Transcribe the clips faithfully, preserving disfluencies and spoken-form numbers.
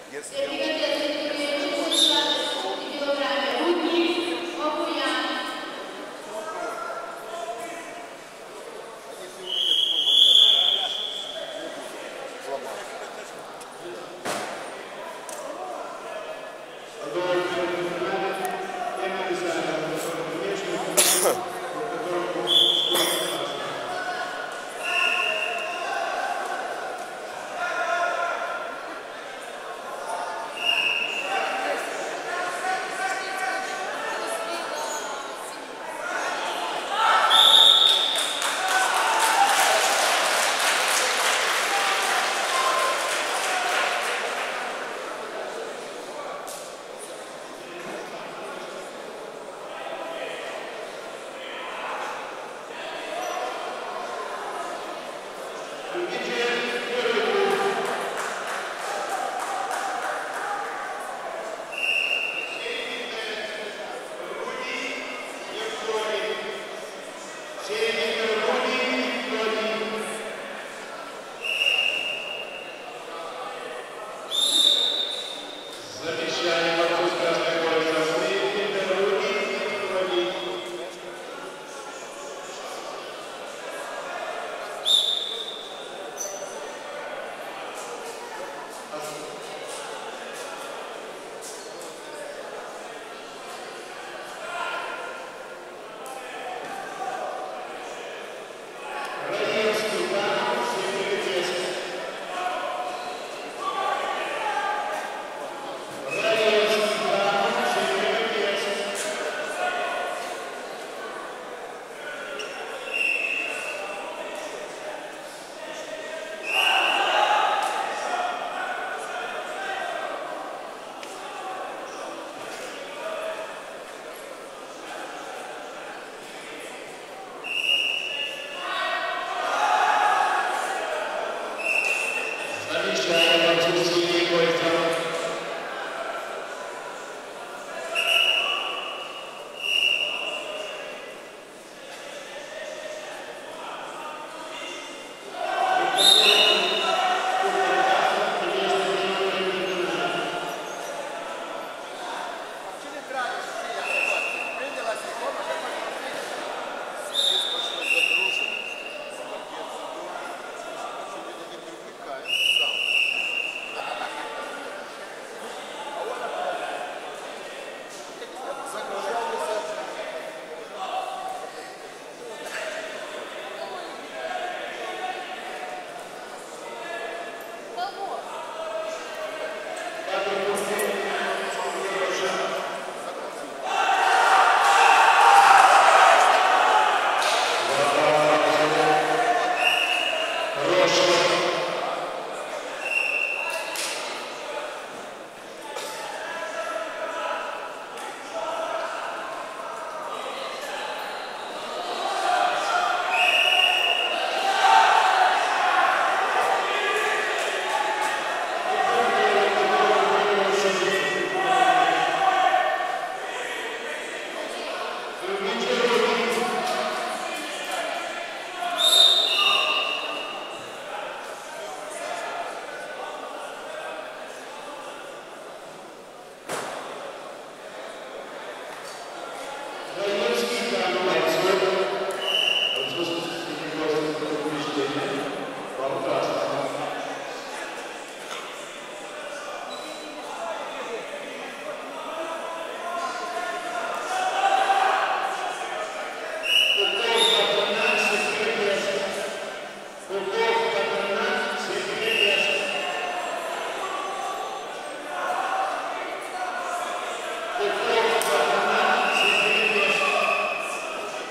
Gracias.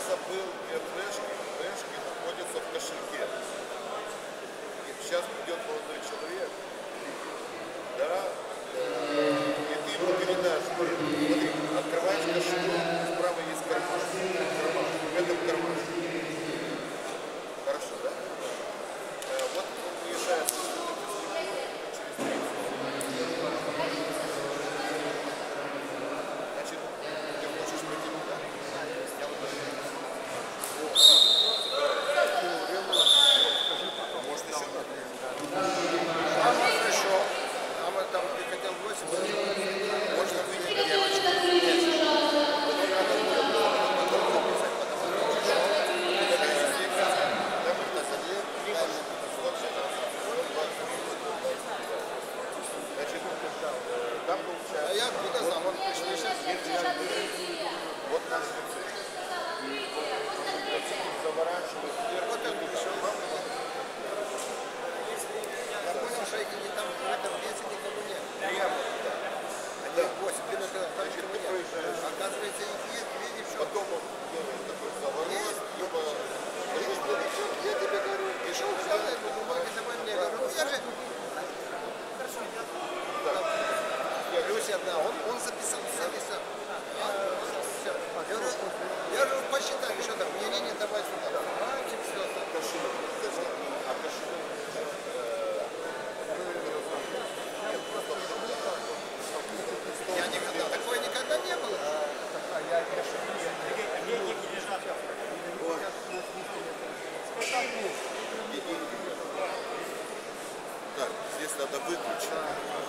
забыл, где флешки, флешки находятся в кошельке. И сейчас придет молодой человек, да, и ты ему передашь, смотри, открываешь кошелек, справа есть карман, карман, в этом карман. Хорошо, да? Вот он уезжает с через тридцать. Значит, ты хочешь пройти туда? Я вот может еще надо? А вот еще. А мы там ты хотел восемь. Можно выйти девочку. Потом надо будет потом записать, потому что значит, там получается. А я откуда знал? Вот пришли сейчас. Вот наш рецепт. Заворачивают вверх. Вот он пришел. Я понял, что они там в этом месте никого нет. Прямо. Они восемь. Ты сказал, там никого нет. Оказывается, их нет, видишь, что. Потом он делает такой заворот, либо... Я тебе говорю, пришел, взял эту бумагу, давай мне. Я говорю, я же... Люся, да, он, он записал, записал. Я, все. Я говорю, я говорю, посчитай, что там, не, не, не, давай сюда. Мальчик, все там. Кошелек. А кошелек... Я никогда, такое никогда не было. Так, здесь надо выключить.